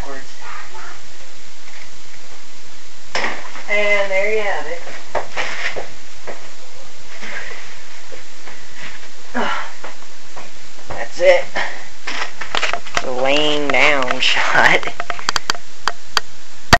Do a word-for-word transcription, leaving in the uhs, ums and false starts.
backwards. And there you have it. That's it. The laying down shot.